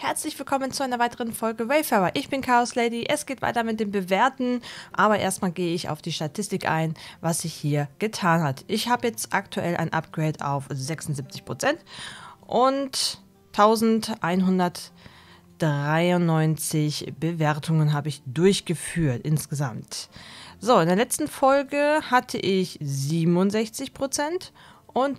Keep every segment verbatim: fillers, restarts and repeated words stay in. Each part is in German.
Herzlich willkommen zu einer weiteren Folge Wayfarer. Ich bin Chaos Lady. Es geht weiter mit dem Bewerten, aber erstmal gehe ich auf die Statistik ein, was sich hier getan hat. Ich habe jetzt aktuell ein Upgrade auf sechsundsiebzig Prozent und elfhundertdreiundneunzig Bewertungen habe ich durchgeführt insgesamt. So, in der letzten Folge hatte ich siebenundsechzig Prozent und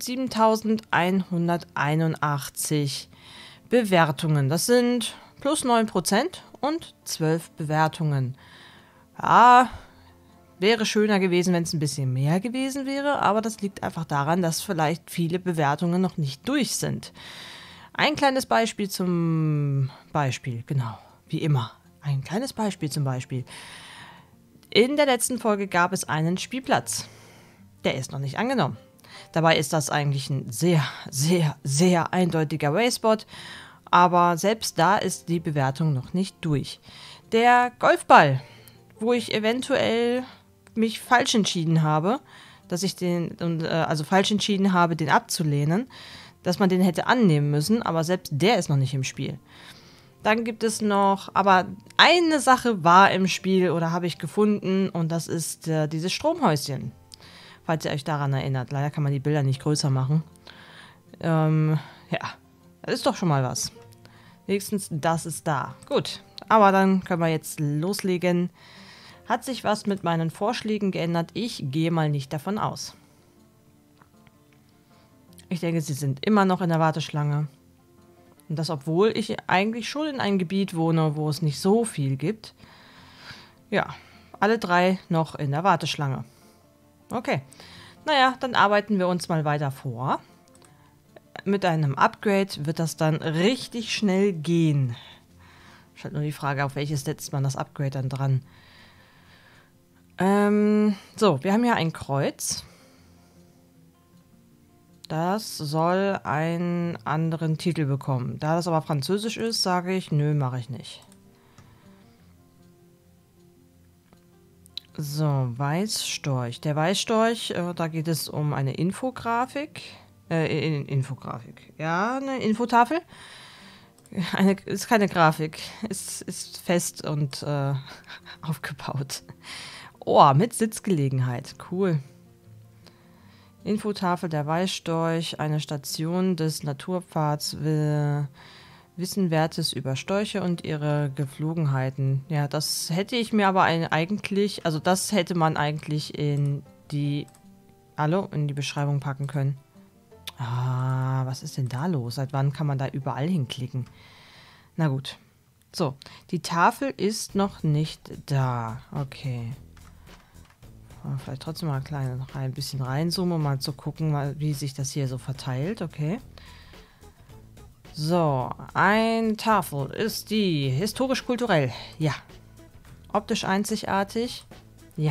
siebentausendeinhunderteinundachtzig Bewertungen. Das sind plus neun Prozent und zwölf Bewertungen. Ja, wäre schöner gewesen, wenn es ein bisschen mehr gewesen wäre, aber das liegt einfach daran, dass vielleicht viele Bewertungen noch nicht durch sind. Ein kleines Beispiel zum Beispiel, genau, wie immer. Ein kleines Beispiel zum Beispiel. In der letzten Folge gab es einen Spielplatz. Der ist noch nicht angenommen. Dabei ist das eigentlich ein sehr, sehr, sehr eindeutiger Wayspot, aber selbst da ist die Bewertung noch nicht durch. Der Golfball, wo ich eventuell mich falsch entschieden habe, dass ich den, also falsch entschieden habe, den abzulehnen, dass man den hätte annehmen müssen, aber selbst der ist noch nicht im Spiel. Dann gibt es noch, aber eine Sache war im Spiel oder habe ich gefunden und das ist äh, dieses Stromhäuschen. Falls ihr euch daran erinnert. Leider kann man die Bilder nicht größer machen. Ähm, ja, das ist doch schon mal was. Wenigstens das ist da. Gut, aber dann können wir jetzt loslegen. Hat sich was mit meinen Vorschlägen geändert? Ich gehe mal nicht davon aus. Ich denke, sie sind immer noch in der Warteschlange. Und das, obwohl ich eigentlich schon in einem Gebiet wohne, wo es nicht so viel gibt. Ja, alle drei noch in der Warteschlange. Okay, naja, dann arbeiten wir uns mal weiter vor. Mit einem Upgrade wird das dann richtig schnell gehen. Ist halt nur die Frage, auf welches setzt man das Upgrade dann dran. Ähm, so, wir haben hier ein Kreuz. Das soll einen anderen Titel bekommen. Da das aber französisch ist, sage ich, nö, mache ich nicht. So, Weißstorch. Der Weißstorch, äh, da geht es um eine Infografik. Äh, in, Infografik. Ja, eine Infotafel. Eine, ist keine Grafik. Ist, ist fest und äh, aufgebaut. Oh, mit Sitzgelegenheit. Cool. Infotafel der Weißstorch. Eine Station des Naturpfads will Wissenwertes über Störche und ihre Geflogenheiten. Ja, das hätte ich mir aber ein, eigentlich, also das hätte man eigentlich in die, hallo, in die Beschreibung packen können. Ah, was ist denn da los? Seit wann kann man da überall hinklicken? Na gut. So, die Tafel ist noch nicht da. Okay. Vielleicht trotzdem mal klein, noch ein bisschen reinzoomen, um mal zu gucken, wie sich das hier so verteilt. Okay. So, eine Tafel ist die historisch-kulturell. Ja. Optisch einzigartig. Ja.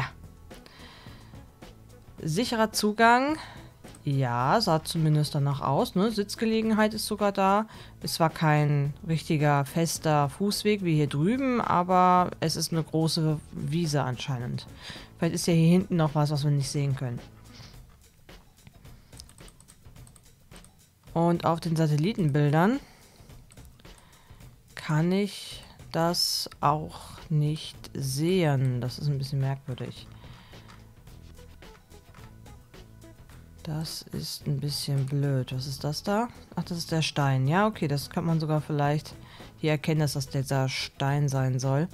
Sicherer Zugang. Ja, sah zumindest danach aus. Ne? Sitzgelegenheit ist sogar da. Es war kein richtiger fester Fußweg wie hier drüben, aber es ist eine große Wiese anscheinend. Vielleicht ist ja hier hinten noch was, was wir nicht sehen können. Und auf den Satellitenbildern kann ich das auch nicht sehen. Das ist ein bisschen merkwürdig. Das ist ein bisschen blöd. Was ist das da? Ach, das ist der Stein. Ja, okay, das kann man sogar vielleicht hier erkennen, dass das dieser Stein sein soll.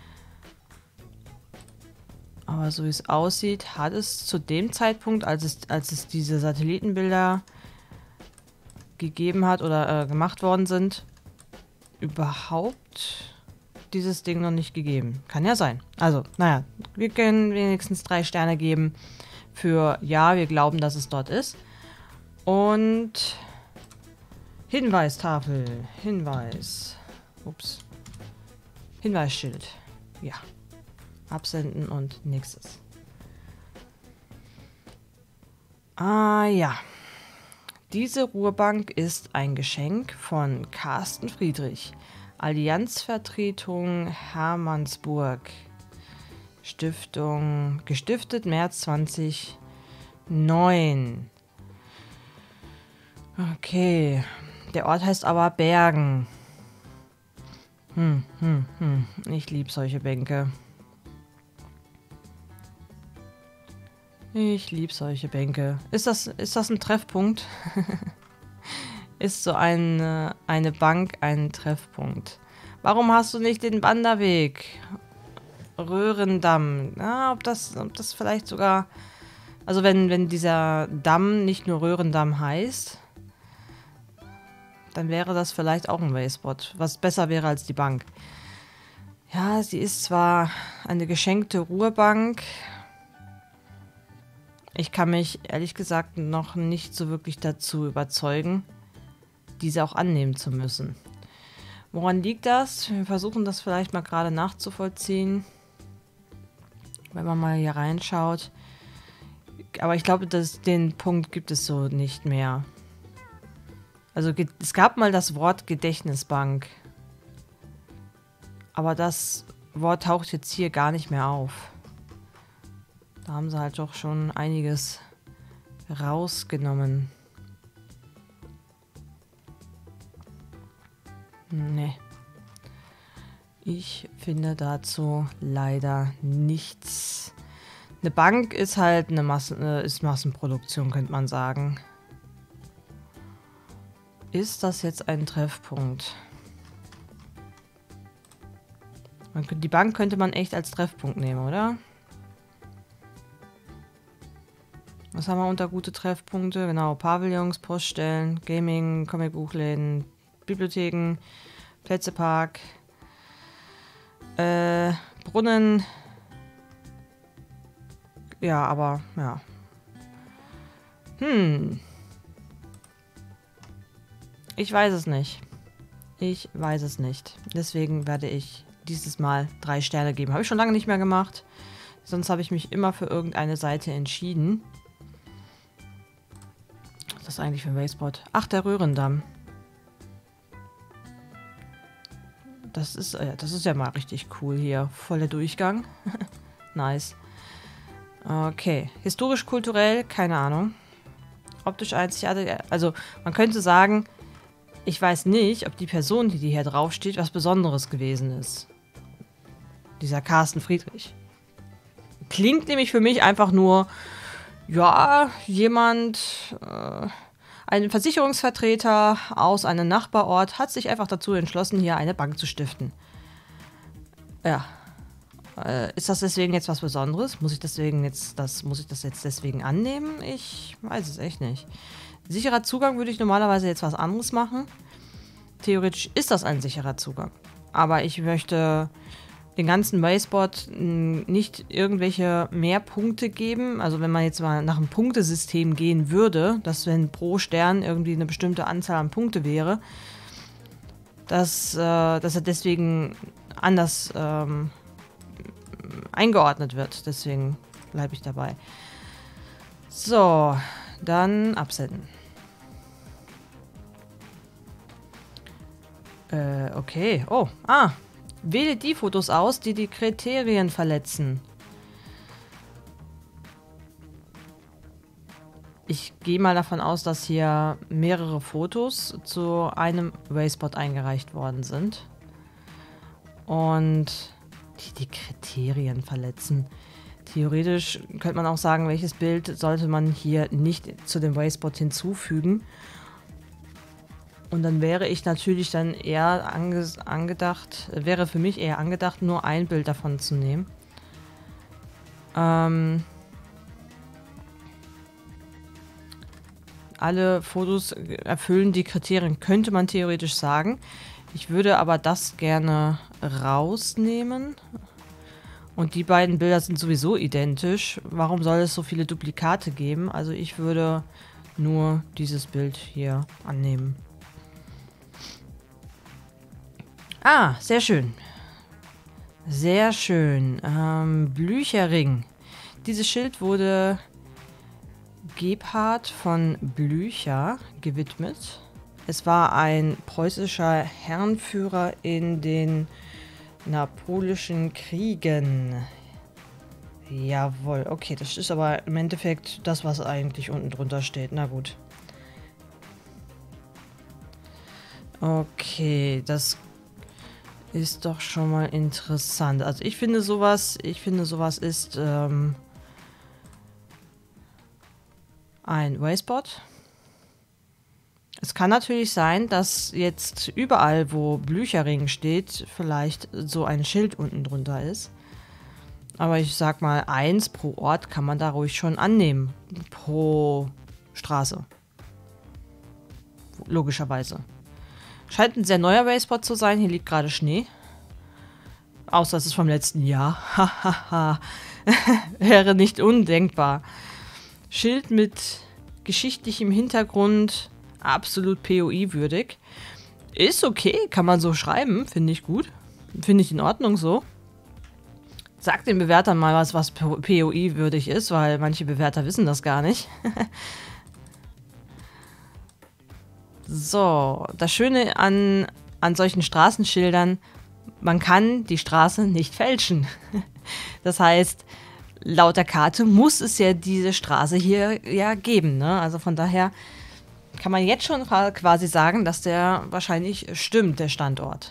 Aber so wie es aussieht, hat es zu dem Zeitpunkt, als es, als es diese Satellitenbilder gegeben hat oder äh, gemacht worden sind, überhaupt dieses Ding noch nicht gegeben. Kann ja sein. Also, naja, wir können wenigstens drei Sterne geben für ja, wir glauben, dass es dort ist. Und Hinweistafel. Hinweis. Ups. Hinweisschild. Ja. Absenden und nächstes. Ah ja. Diese Ruhebank ist ein Geschenk von Carsten Friedrich. Allianzvertretung Hermannsburg. Stiftung, gestiftet März zweitausendneun. Okay. Der Ort heißt aber Bergen. Hm, hm, hm. Ich liebe solche Bänke. Ich liebe solche Bänke. Ist das, ist das ein Treffpunkt? Ist so eine, eine Bank ein Treffpunkt? Warum hast du nicht den Wanderweg? Röhrendamm. Ah, ob das, ob das vielleicht sogar... Also wenn, wenn dieser Damm nicht nur Röhrendamm heißt, dann wäre das vielleicht auch ein Wayspot, was besser wäre als die Bank. Ja, sie ist zwar eine geschenkte Ruhebank. Ich kann mich ehrlich gesagt noch nicht so wirklich dazu überzeugen, diese auch annehmen zu müssen. Woran liegt das? Wir versuchen das vielleicht mal gerade nachzuvollziehen, wenn man mal hier reinschaut. Aber ich glaube, dass den Punkt gibt es so nicht mehr. Also es gab mal das Wort Gedächtnisbank. Aber das Wort taucht jetzt hier gar nicht mehr auf. Da haben sie halt doch schon einiges rausgenommen. Nee. Ich finde dazu leider nichts. Eine Bank ist halt eine Massen, ist Massenproduktion, könnte man sagen. Ist das jetzt ein Treffpunkt? Man, die Bank könnte man echt als Treffpunkt nehmen, oder? Was haben wir unter gute Treffpunkte? Genau, Pavillons, Poststellen, Gaming, Comicbuchläden, Bibliotheken, Plätzepark, äh, Brunnen. Ja, aber, ja. Hm. Ich weiß es nicht. Ich weiß es nicht. Deswegen werde ich dieses Mal drei Sterne geben. Habe ich schon lange nicht mehr gemacht. Sonst habe ich mich immer für irgendeine Seite entschieden. Was ist das eigentlich für ein Wayspot? Ach, der Röhrendamm. Das ist, äh, das ist ja mal richtig cool hier. Voller Durchgang. Nice. Okay. Historisch-kulturell, keine Ahnung. Optisch einzigartig. Also, man könnte sagen, ich weiß nicht, ob die Person, die hier draufsteht, was Besonderes gewesen ist. Dieser Carsten Friedrich. Klingt nämlich für mich einfach nur, ja, jemand, äh, ein Versicherungsvertreter aus einem Nachbarort hat sich einfach dazu entschlossen, hier eine Bank zu stiften. Ja. Äh, ist das deswegen jetzt was Besonderes? Muss ich deswegen jetzt das, muss ich das jetzt deswegen annehmen? Ich weiß es echt nicht. Sicherer Zugang würde ich normalerweise jetzt was anderes machen. Theoretisch ist das ein sicherer Zugang. Aber ich möchte den ganzen Wayspot nicht irgendwelche mehr Punkte geben. Also wenn man jetzt mal nach einem Punktesystem gehen würde, dass wenn pro Stern irgendwie eine bestimmte Anzahl an Punkte wäre, dass, äh, dass er deswegen anders ähm, eingeordnet wird. Deswegen bleibe ich dabei. So, dann absenden. Äh, okay. Oh, ah. Wähle die Fotos aus, die die Kriterien verletzen. Ich gehe mal davon aus, dass hier mehrere Fotos zu einem Wayspot eingereicht worden sind. Und die die Kriterien verletzen. Theoretisch könnte man auch sagen, welches Bild sollte man hier nicht zu dem Wayspot hinzufügen. Und dann wäre ich natürlich dann eher ange angedacht, wäre für mich eher angedacht, nur ein Bild davon zu nehmen. Ähm, alle Fotos erfüllen die Kriterien, könnte man theoretisch sagen. Ich würde aber das gerne rausnehmen. Und die beiden Bilder sind sowieso identisch. Warum soll es so viele Duplikate geben? Also ich würde nur dieses Bild hier annehmen. Ah, sehr schön. Sehr schön. Ähm, Blücherring. Dieses Schild wurde Gebhard von Blücher gewidmet. Es war ein preußischer Herrenführer in den Napoleonischen Kriegen. Jawohl, okay, das ist aber im Endeffekt das, was eigentlich unten drunter steht. Na gut. Okay, das Ist doch schon mal interessant. Also ich finde sowas, ich finde sowas ist ähm, ein Wayspot. Es kann natürlich sein, dass jetzt überall, wo Blücherring steht, vielleicht so ein Schild unten drunter ist. Aber ich sag mal, eins pro Ort kann man da ruhig schon annehmen. Pro Straße. Logischerweise. Scheint ein sehr neuer Wayspot zu sein. Hier liegt gerade Schnee. Außer es ist vom letzten Jahr. Hahaha. Wäre nicht undenkbar. Schild mit geschichtlichem Hintergrund. Absolut P O I-würdig. Ist okay, kann man so schreiben. Finde ich gut. Finde ich in Ordnung so. Sagt den Bewertern mal was, was P O I-würdig ist, weil manche Bewerter wissen das gar nicht. So, das Schöne an, an solchen Straßenschildern, man kann die Straße nicht fälschen. Das heißt, laut der Karte muss es ja diese Straße hier ja geben, ne? Also von daher kann man jetzt schon quasi sagen, dass der wahrscheinlich stimmt, der Standort.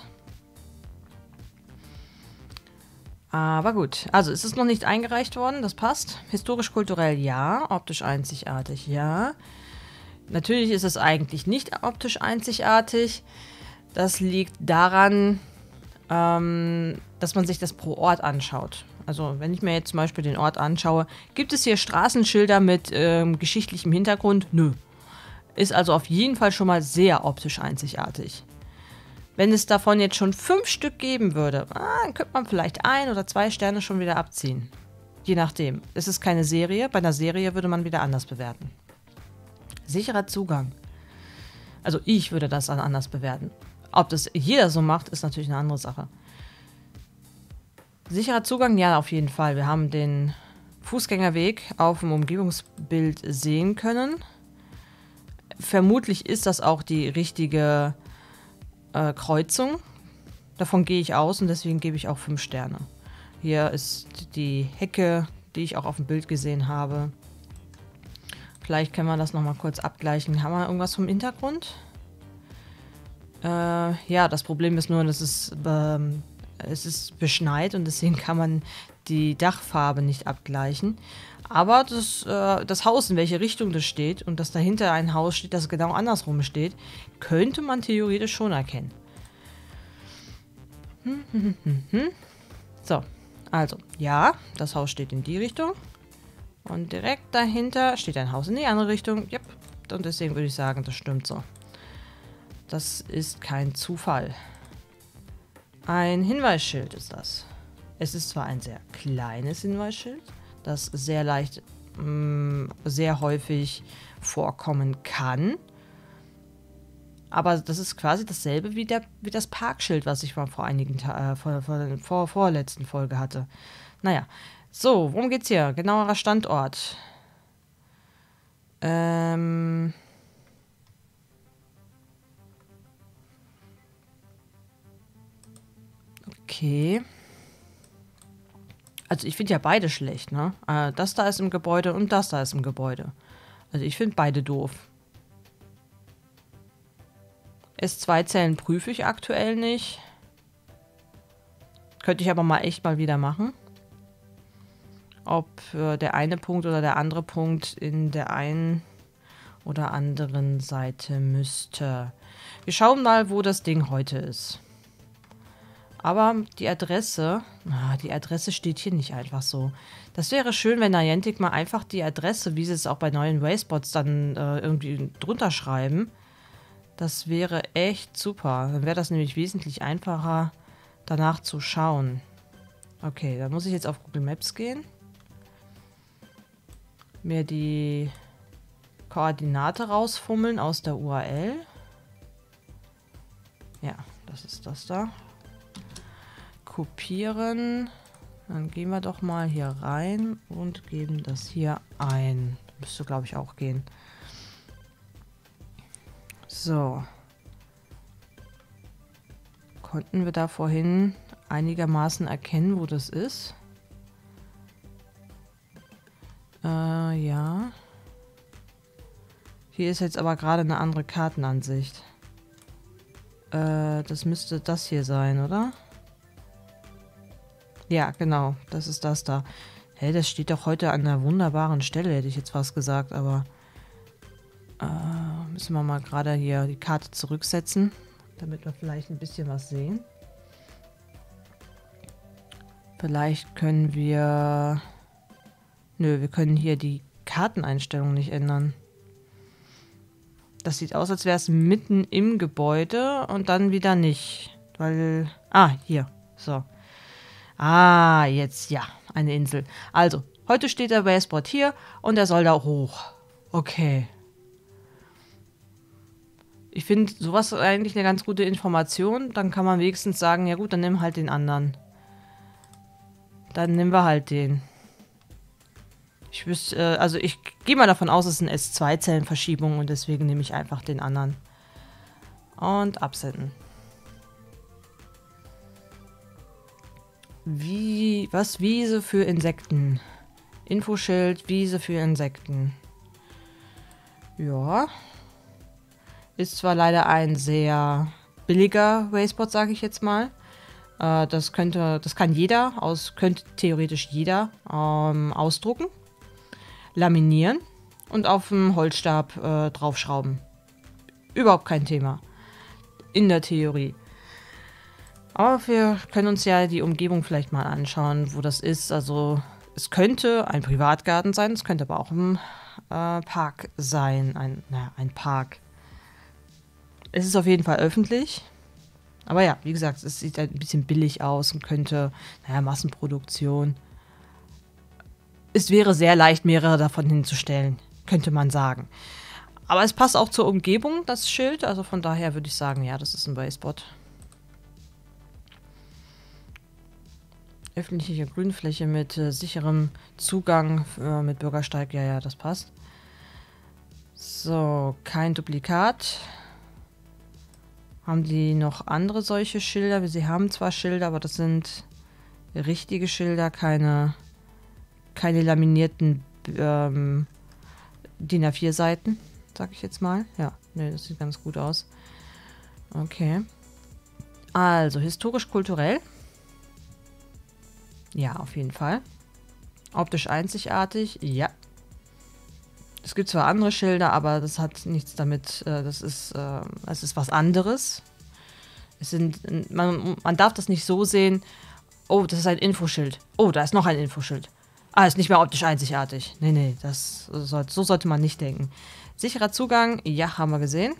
Aber gut, also es ist noch nicht eingereicht worden, das passt. Historisch-kulturell ja, optisch einzigartig ja. Natürlich ist es eigentlich nicht optisch einzigartig. Das liegt daran, ähm, dass man sich das pro Ort anschaut. Also wenn ich mir jetzt zum Beispiel den Ort anschaue, gibt es hier Straßenschilder mit ähm, geschichtlichem Hintergrund? Nö. Ist also auf jeden Fall schon mal sehr optisch einzigartig. Wenn es davon jetzt schon fünf Stück geben würde, ah, dann könnte man vielleicht ein oder zwei Sterne schon wieder abziehen. Je nachdem. Es ist keine Serie. Bei einer Serie würde man wieder anders bewerten. Sicherer Zugang. Also ich würde das dann anders bewerten. Ob das jeder so macht, ist natürlich eine andere Sache. Sicherer Zugang, ja, auf jeden Fall. Wir haben den Fußgängerweg auf dem Umgebungsbild sehen können. Vermutlich ist das auch die richtige äh, Kreuzung. Davon gehe ich aus und deswegen gebe ich auch fünf Sterne. Hier ist die Hecke, die ich auch auf dem Bild gesehen habe. Vielleicht können wir das nochmal kurz abgleichen. Haben wir irgendwas vom Hintergrund? Äh, ja, das Problem ist nur, dass es, ähm, es ist beschneit und deswegen kann man die Dachfarbe nicht abgleichen. Aber das, äh, das Haus, in welche Richtung das steht und dass dahinter ein Haus steht, das genau andersrum steht, könnte man theoretisch schon erkennen. Hm, hm, hm, hm. So, also, ja, das Haus steht in die Richtung. Und direkt dahinter steht ein Haus in die andere Richtung. Yep. Und deswegen würde ich sagen, das stimmt so. Das ist kein Zufall. Ein Hinweisschild ist das. Es ist zwar ein sehr kleines Hinweisschild, das sehr leicht, mh, sehr häufig vorkommen kann. Aber das ist quasi dasselbe wie, der, wie das Parkschild, was ich mal vor einigen Ta äh, vor, vor, vor, vorletzten Folge hatte. Naja. So, worum geht's hier? Genauerer Standort. Ähm. Okay. Also ich finde ja beide schlecht, ne? Äh, das da ist im Gebäude und das da ist im Gebäude. Also ich finde beide doof. S zwei Zellen prüfe ich aktuell nicht. Könnte ich aber mal echt mal wieder machen. Ob äh, der eine Punkt oder der andere Punkt in der einen oder anderen Seite müsste. Wir schauen mal, wo das Ding heute ist. Aber die Adresse, ah, die Adresse steht hier nicht einfach so. Das wäre schön, wenn Niantic mal einfach die Adresse, wie sie es auch bei neuen Wayspots dann äh, irgendwie drunter schreiben. Das wäre echt super. Dann wäre das nämlich wesentlich einfacher, danach zu schauen. Okay, dann muss ich jetzt auf Google Maps gehen. Mir die Koordinate rausfummeln aus der U R L. Ja, das ist das da. Kopieren. Dann gehen wir doch mal hier rein und geben das hier ein. Müsste, glaube ich, auch gehen. So. Konnten wir da vorhin einigermaßen erkennen, wo das ist? Äh, ja. Hier ist jetzt aber gerade eine andere Kartenansicht. Äh, das müsste das hier sein, oder? Ja, genau. Das ist das da. Hä, das steht doch heute an einer wunderbaren Stelle, hätte ich jetzt was gesagt, aber äh, müssen wir mal gerade hier die Karte zurücksetzen, damit wir vielleicht ein bisschen was sehen. Vielleicht können wir... Nö, wir können hier die Karteneinstellung nicht ändern. Das sieht aus, als wäre es mitten im Gebäude und dann wieder nicht. Weil... Ah, hier. So. Ah, jetzt, ja. Eine Insel. Also, heute steht der Baseboard hier und er soll da hoch. Okay. Ich finde sowas eigentlich eine ganz gute Information. Dann kann man wenigstens sagen, ja gut, dann nimm halt den anderen. Dann nehmen wir halt den. Ich wüsste, äh, also ich gehe mal davon aus, es ist eine S zwei Zellenverschiebung und deswegen nehme ich einfach den anderen. Und absenden. Wie, was? Wiese für Insekten. Infoschild, Wiese für Insekten. Ja. Ist zwar leider ein sehr billiger Wastebot, sage ich jetzt mal. Äh, das könnte, das kann jeder, aus, könnte theoretisch jeder ähm, ausdrucken, laminieren und auf dem Holzstab äh, draufschrauben. Überhaupt kein Thema. In der Theorie. Aber wir können uns ja die Umgebung vielleicht mal anschauen, wo das ist. Also es könnte ein Privatgarten sein, es könnte aber auch ein äh, Park sein. Ein, naja, ein Park. Es ist auf jeden Fall öffentlich. Aber ja, wie gesagt, es sieht ein bisschen billig aus und könnte, naja, Massenproduktion. Es wäre sehr leicht, mehrere davon hinzustellen, könnte man sagen. Aber es passt auch zur Umgebung, das Schild. Also von daher würde ich sagen, ja, das ist ein Wastebot. Öffentliche Grünfläche mit äh, sicherem Zugang äh, mit Bürgersteig. Ja, ja, das passt. So, kein Duplikat. Haben die noch andere solche Schilder? Sie haben zwar Schilder, aber das sind richtige Schilder, keine, keine laminierten ähm, D I N A vier Seiten, sag ich jetzt mal. Ja, ne, das sieht ganz gut aus. Okay. Also, historisch-kulturell. Ja, auf jeden Fall. Optisch einzigartig, ja. Es gibt zwar andere Schilder, aber das hat nichts damit, äh, das ist, äh, es ist was anderes. Es sind, man, man darf das nicht so sehen, oh, das ist ein Infoschild. Oh, da ist noch ein Infoschild. Ah, ist nicht mehr optisch einzigartig. Nee, nee, das soll, so sollte man nicht denken. Sicherer Zugang, ja, haben wir gesehen.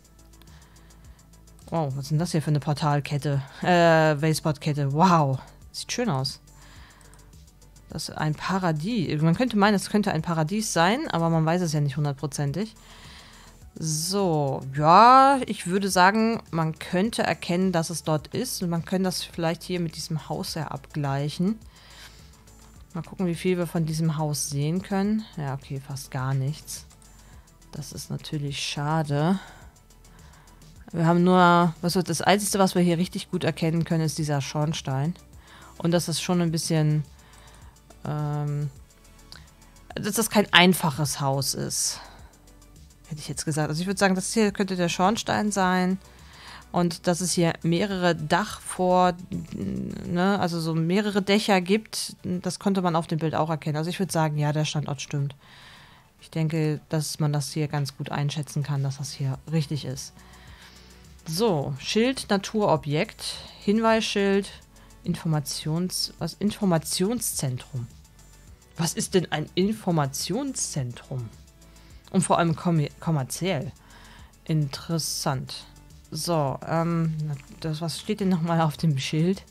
Wow, was ist denn das hier für eine Portalkette? Äh, Wastebot-Kette, wow. Sieht schön aus. Das ist ein Paradies. Man könnte meinen, es könnte ein Paradies sein, aber man weiß es ja nicht hundertprozentig. So, ja, ich würde sagen, man könnte erkennen, dass es dort ist. Und man könnte das vielleicht hier mit diesem Haus ja abgleichen. Mal gucken, wie viel wir von diesem Haus sehen können. Ja, okay, fast gar nichts. Das ist natürlich schade. Wir haben nur, was wird das Einzige, was wir hier richtig gut erkennen können, ist dieser Schornstein. Und das ist schon ein bisschen... Ähm, dass das kein einfaches Haus ist. Hätte ich jetzt gesagt. Also ich würde sagen, das hier könnte der Schornstein sein. Und dass es hier mehrere Dach vor, ne, also so mehrere Dächer gibt, das konnte man auf dem Bild auch erkennen. Also ich würde sagen, ja, der Standort stimmt. Ich denke, dass man das hier ganz gut einschätzen kann, dass das hier richtig ist. So, Schild, Naturobjekt, Hinweisschild, Informations... Was? Informationszentrum. Was ist denn ein Informationszentrum? Und vor allem kom kommerziell. Interessant. So, ähm, das, was steht denn nochmal auf dem Schild?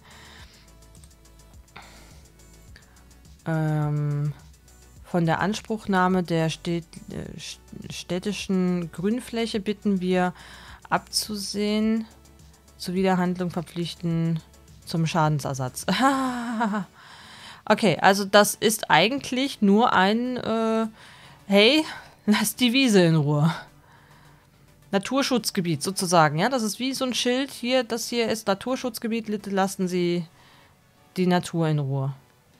Ähm, von der Anspruchnahme der Städt, äh, städtischen Grünfläche bitten wir abzusehen, zur Wiederhandlung verpflichten, zum Schadensersatz. Okay, also das ist eigentlich nur ein, äh, hey, lass die Wiese in Ruhe. Naturschutzgebiet sozusagen, ja, das ist wie so ein Schild hier, das hier ist Naturschutzgebiet, bitte lassen Sie die Natur in Ruhe.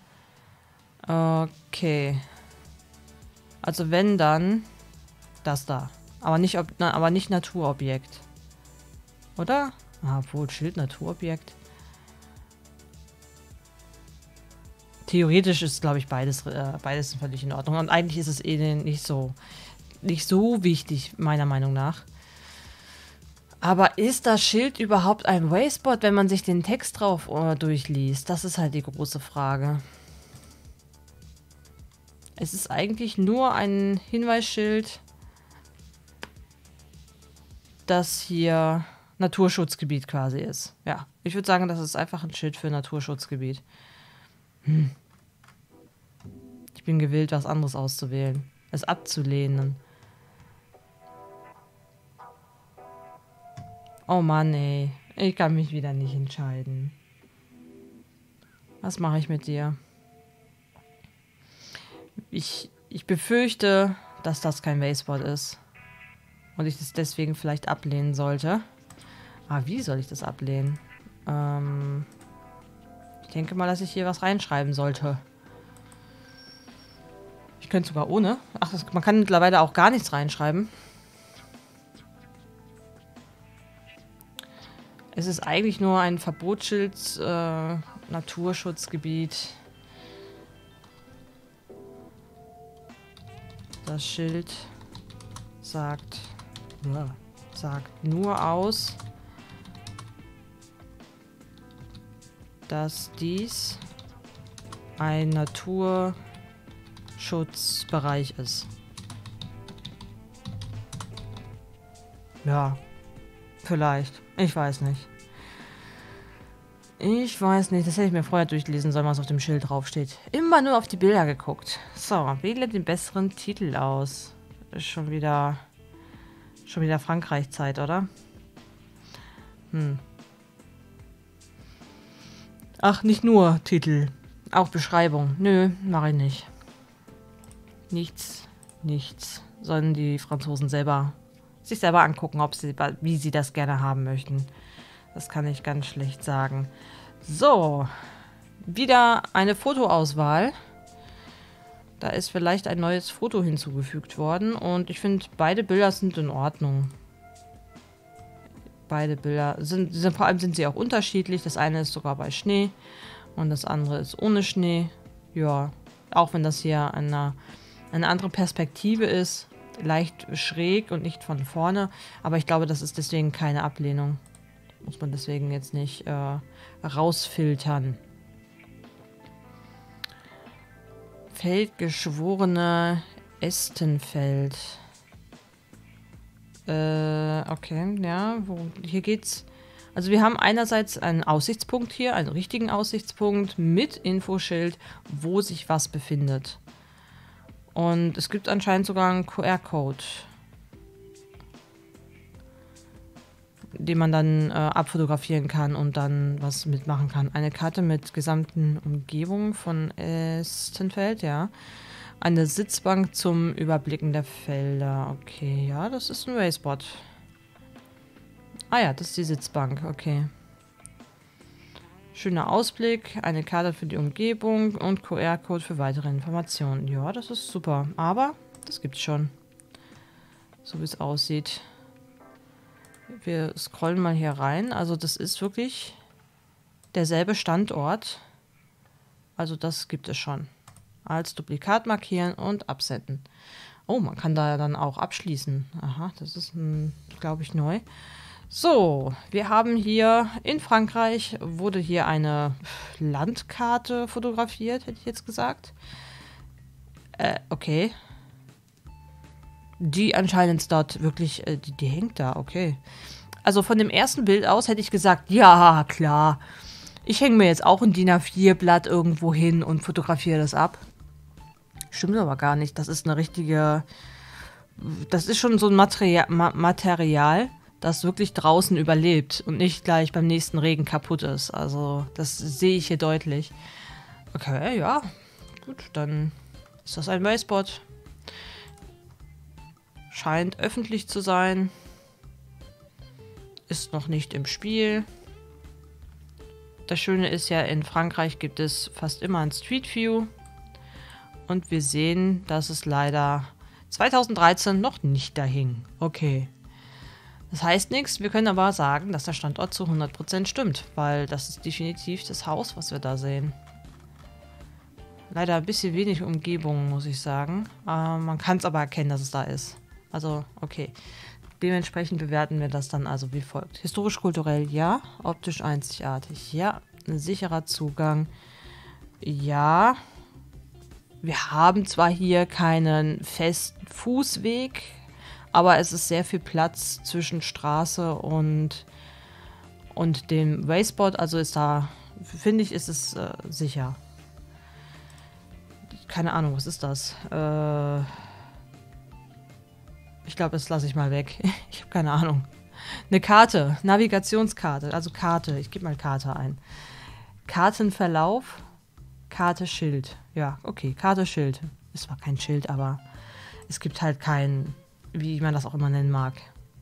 Okay. Also wenn dann das da, aber nicht, na, aber nicht Naturobjekt. Oder? Ah, obwohl, Schild Naturobjekt. theoretisch ist, glaube ich, beides, äh, beides völlig in Ordnung. Und eigentlich ist es eh nicht so, nicht so wichtig, meiner Meinung nach. Aber ist das Schild überhaupt ein Wayspot, wenn man sich den Text drauf äh, durchliest? Das ist halt die große Frage. Es ist eigentlich nur ein Hinweisschild, das hier Naturschutzgebiet quasi ist. Ja, ich würde sagen, das ist einfach ein Schild für Naturschutzgebiet. Hm. Ich bin gewillt, was anderes auszuwählen. Es abzulehnen. Oh Mann, ey. Ich kann mich wieder nicht entscheiden. Was mache ich mit dir? Ich, ich befürchte, dass das kein Wayspot ist. Und ich das deswegen vielleicht ablehnen sollte. Aber wie soll ich das ablehnen? Ähm, ich denke mal, dass ich hier was reinschreiben sollte. Ich könnte sogar ohne. Ach, das, man kann mittlerweile auch gar nichts reinschreiben. Es ist eigentlich nur ein Verbotsschild, äh, Naturschutzgebiet. Das Schild sagt, ja, sagt nur aus, dass dies ein Naturschutzbereich ist. Ja, vielleicht. Ich weiß nicht. Ich weiß nicht. Das hätte ich mir vorher durchlesen sollen, was auf dem Schild draufsteht. Immer nur auf die Bilder geguckt. So, wähle den besseren Titel aus. Ist schon wieder... Schon wieder Frankreich-Zeit, oder? Hm. Ach, nicht nur Titel. Auch Beschreibung. Nö, mache ich nicht. Nichts, nichts. Sollen die Franzosen selber sich selber angucken, ob sie, wie sie das gerne haben möchten. Das kann ich ganz schlecht sagen. So. Wieder eine Fotoauswahl. Da ist vielleicht ein neues Foto hinzugefügt worden. Und ich finde, beide Bilder sind in Ordnung. Beide Bilder sind, sind, vor allem sind sie auch unterschiedlich. Das eine ist sogar bei Schnee und das andere ist ohne Schnee. Ja, auch wenn das hier eine, eine andere Perspektive ist. Leicht schräg und nicht von vorne. Aber ich glaube, das ist deswegen keine Ablehnung. Muss man deswegen jetzt nicht äh, rausfiltern. Feldgeschworene Estenfeld. Äh, okay, ja. Wo, hier geht's. Also wir haben einerseits einen Aussichtspunkt hier, einen richtigen Aussichtspunkt mit Infoschild, wo sich was befindet. Und es gibt anscheinend sogar einen Q R-Code, den man dann äh, abfotografieren kann und dann was mitmachen kann. Eine Karte mit gesamten Umgebung von Estenfeld, ja. Eine Sitzbank zum Überblicken der Felder. Okay, ja, das ist ein Wayspot. Ah ja, das ist die Sitzbank, okay. Schöner Ausblick, eine Karte für die Umgebung und Q R-Code für weitere Informationen. Ja, das ist super. Aber das gibt's schon. So wie es aussieht. Wir scrollen mal hier rein. Also das ist wirklich derselbe Standort. Also das gibt es schon. Als Duplikat markieren und absenden. Oh, man kann da ja dann auch abschließen. Aha, das ist, glaube ich, neu. So, wir haben hier in Frankreich, wurde hier eine Landkarte fotografiert, hätte ich jetzt gesagt. Äh, okay. Die anscheinend dort wirklich, äh, die, die hängt da, okay. Also von dem ersten Bild aus hätte ich gesagt, ja, klar. Ich hänge mir jetzt auch ein D I N A vier Blatt irgendwo hin und fotografiere das ab. Stimmt aber gar nicht. Das ist eine richtige, das ist schon so ein Materia Ma Material, das wirklich draußen überlebt und nicht gleich beim nächsten Regen kaputt ist. Also das sehe ich hier deutlich. Okay, ja. Gut, dann ist das ein Wayspot. Scheint öffentlich zu sein. Ist noch nicht im Spiel. Das Schöne ist ja, in Frankreich gibt es fast immer ein Street View. Und wir sehen, dass es leider zweitausenddreizehn noch nicht da hing. Okay. Das heißt nichts, wir können aber sagen, dass der Standort zu hundert Prozent stimmt, weil das ist definitiv das Haus, was wir da sehen. leider ein bisschen wenig Umgebung, muss ich sagen. Äh, man kann es aber erkennen, dass es da ist. Also, okay. Dementsprechend bewerten wir das dann also wie folgt. Historisch-kulturell, ja. Optisch einzigartig, ja. Ein sicherer Zugang, ja. Wir haben zwar hier keinen festen Fußweg, aber es ist sehr viel Platz zwischen Straße und, und dem Raceboard. Also ist da, finde ich, ist es äh, sicher. Keine Ahnung, was ist das? Äh, ich glaube, das lasse ich mal weg. Ich habe keine Ahnung. Eine Karte, Navigationskarte, also Karte. Ich gebe mal Karte ein. Kartenverlauf, Karte, Schild. Ja, okay, Karte, Schild. Es war kein Schild, aber es gibt halt kein, wie man das auch immer nennen mag.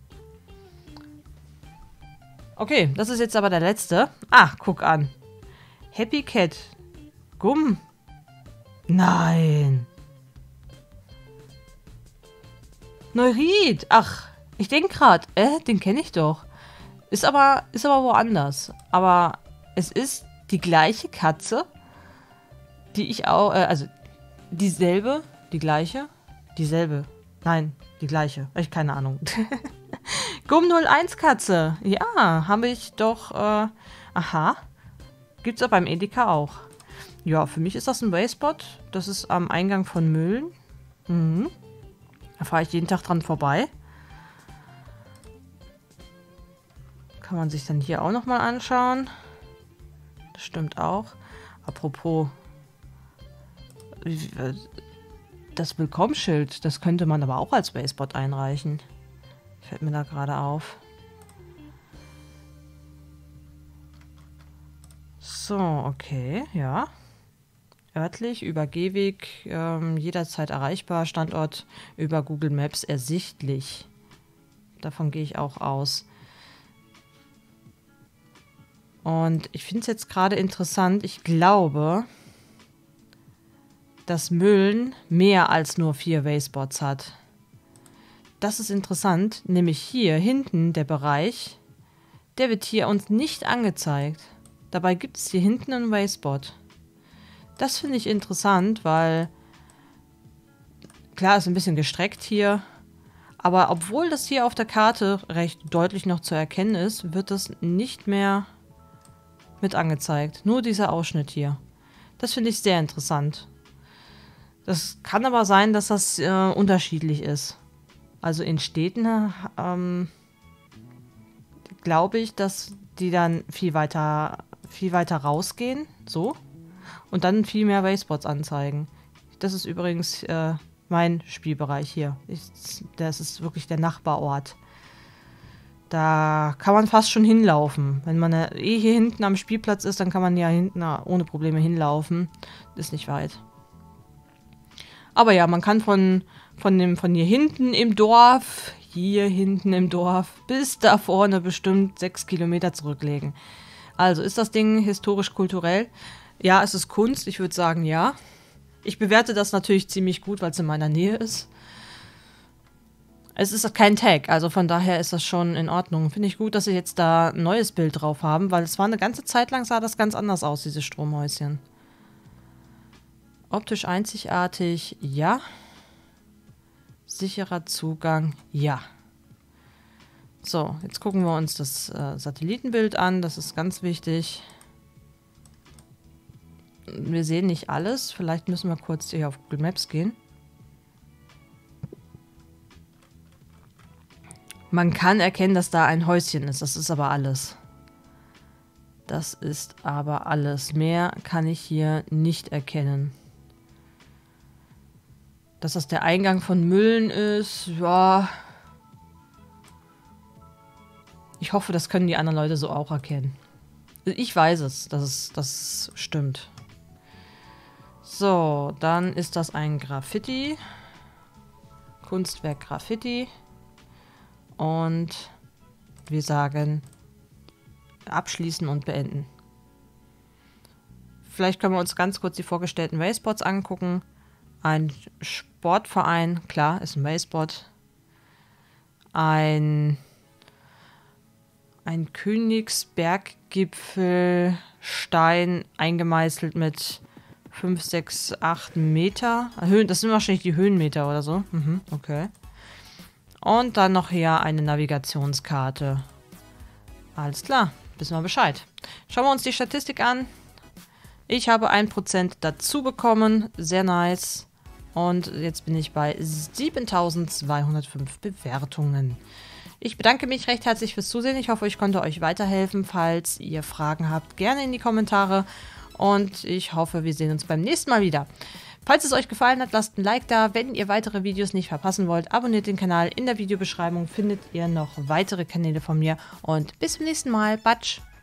Okay, das ist jetzt aber der letzte. Ah, guck an. Happy Cat. Gumm. Nein. Neuried. Ach, ich denke gerade, äh, den kenne ich doch. Ist aber, ist aber woanders. Aber es ist die gleiche Katze, die ich auch, äh, also dieselbe, die gleiche, dieselbe. Nein, die gleiche. Ich keine Ahnung. Gumm null eins Katze. Ja, habe ich doch, äh, aha. Gibt's auch beim Edeka auch. Ja, für mich ist das ein Raceboard. Das ist am Eingang von Mölln. Mhm. Da fahre ich jeden Tag dran vorbei. Kann man sich dann hier auch nochmal anschauen. Das stimmt auch. Apropos, das Willkommensschild, das könnte man aber auch als Raceboard einreichen. Fällt mir da gerade auf. So, okay, ja. Örtlich, über Gehweg, ähm, jederzeit erreichbar. Standort über Google Maps ersichtlich. Davon gehe ich auch aus. Und ich finde es jetzt gerade interessant. Ich glaube, dass Mölln mehr als nur vier Raceboards hat. Das ist interessant. Nämlich hier hinten der Bereich, der wird hier uns nicht angezeigt. Dabei gibt es hier hinten ein Raceboard. Das finde ich interessant, weil klar ist ein bisschen gestreckt hier, aber obwohl das hier auf der Karte recht deutlich noch zu erkennen ist, wird das nicht mehr mit angezeigt. Nur dieser Ausschnitt hier. Das finde ich sehr interessant. Das kann aber sein, dass das äh, unterschiedlich ist. Also in Städten ähm, glaube ich, dass die dann viel weiter, viel weiter rausgehen, so. Und dann viel mehr Raceboards anzeigen. Das ist übrigens äh, mein Spielbereich hier. Ich, das ist wirklich der Nachbarort. Da kann man fast schon hinlaufen. Wenn man äh, eh hier hinten am Spielplatz ist, dann kann man ja hinten na, ohne Probleme hinlaufen. Ist nicht weit. Aber ja, man kann von, von, dem, von hier hinten im Dorf, hier hinten im Dorf, bis da vorne bestimmt sechs Kilometer zurücklegen. Also ist das Ding historisch-kulturell? Ja, es ist Kunst. Ich würde sagen, ja. Ich bewerte das natürlich ziemlich gut, weil es in meiner Nähe ist. Es ist kein Tag, also von daher ist das schon in Ordnung. Finde ich gut, dass sie jetzt da ein neues Bild drauf haben, weil es war eine ganze Zeit lang, sah das ganz anders aus, dieses Stromhäuschen. Optisch einzigartig, ja. Sicherer Zugang, ja. So, jetzt gucken wir uns das äh, Satellitenbild an, das ist ganz wichtig. Wir sehen nicht alles. Vielleicht müssen wir kurz hier auf Google Maps gehen. Man kann erkennen, dass da ein Häuschen ist. Das ist aber alles. Das ist aber alles. Mehr kann ich hier nicht erkennen. Dass das der Eingang von Mölln ist, ja. Ich hoffe, das können die anderen Leute so auch erkennen. Ich weiß es, dass es das stimmt. So, dann ist das ein Graffiti. Kunstwerk Graffiti. Und wir sagen abschließen und beenden. Vielleicht können wir uns ganz kurz die vorgestellten Raceboards angucken. Ein Sportverein, klar, ist ein Raceboard. Ein, ein Königsberggipfelstein eingemeißelt mit fünf, sechs, acht Meter. Höhen, das sind wahrscheinlich die Höhenmeter oder so. Mhm, okay. Und dann noch hier eine Navigationskarte. Alles klar, wissen wir Bescheid. Schauen wir uns die Statistik an. Ich habe ein Prozent dazu bekommen. Sehr nice. Und jetzt bin ich bei siebentausendzweihundertfünf Bewertungen. Ich bedanke mich recht herzlich fürs Zusehen. Ich hoffe, ich konnte euch weiterhelfen. Falls ihr Fragen habt, gerne in die Kommentare. Und ich hoffe, wir sehen uns beim nächsten Mal wieder. Falls es euch gefallen hat, lasst ein Like da. Wenn ihr weitere Videos nicht verpassen wollt, abonniert den Kanal. In der Videobeschreibung findet ihr noch weitere Kanäle von mir. Und bis zum nächsten Mal. Batsch!